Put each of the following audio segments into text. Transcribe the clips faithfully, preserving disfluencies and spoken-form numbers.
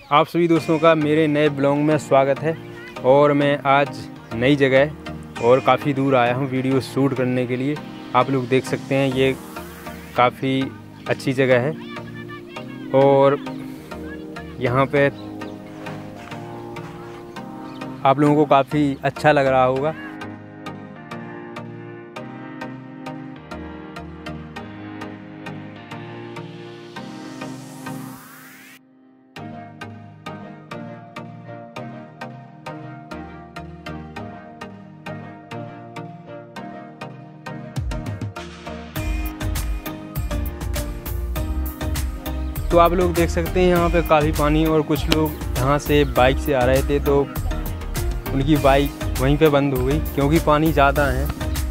आप सभी दोस्तों का मेरे नए ब्लॉग में स्वागत है। और मैं आज नई जगह और काफ़ी दूर आया हूँ वीडियो शूट करने के लिए। आप लोग देख सकते हैं ये काफ़ी अच्छी जगह है और यहाँ पे आप लोगों को काफ़ी अच्छा लग रहा होगा। तो आप लोग देख सकते हैं यहाँ पे काफ़ी पानी और कुछ लोग यहाँ से बाइक से आ रहे थे तो उनकी बाइक वहीं पे बंद हो गई क्योंकि पानी ज़्यादा है।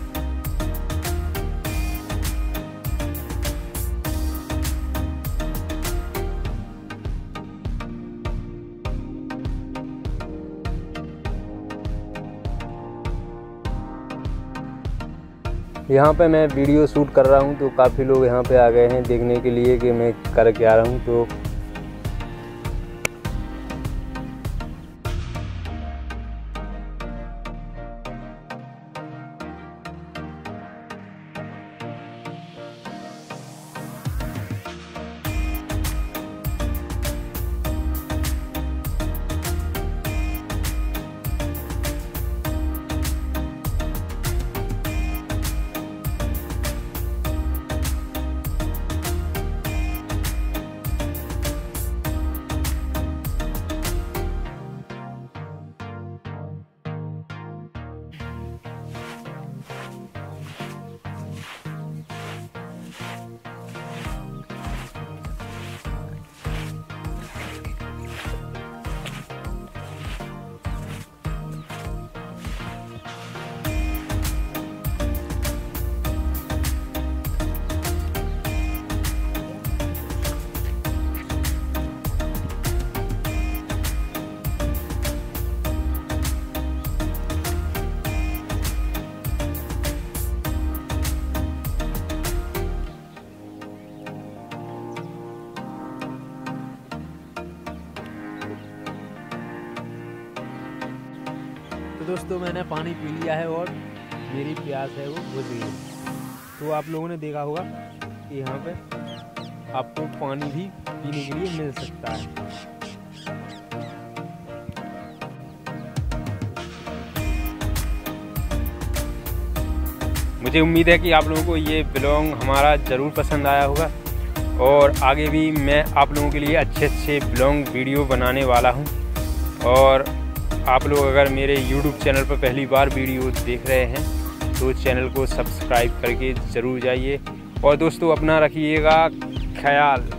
यहाँ पे मैं वीडियो शूट कर रहा हूँ तो काफ़ी लोग यहाँ पे आ गए हैं देखने के लिए कि मैं कर के आ रहा हूँ। तो तो दोस्तों मैंने पानी पी लिया है और मेरी प्यास है वो बुझ गई। तो आप लोगों ने देखा होगा कि यहाँ पे आपको पानी भी पीने के लिए मिल सकता है। मुझे उम्मीद है कि आप लोगों को ये ब्लॉग हमारा ज़रूर पसंद आया होगा और आगे भी मैं आप लोगों के लिए अच्छे अच्छे ब्लॉग वीडियो बनाने वाला हूँ। और आप लोग अगर मेरे यूट्यूब चैनल पर पहली बार वीडियो देख रहे हैं तो चैनल को सब्सक्राइब करके ज़रूर जाइए। और दोस्तों अपना रखिएगा ख्याल।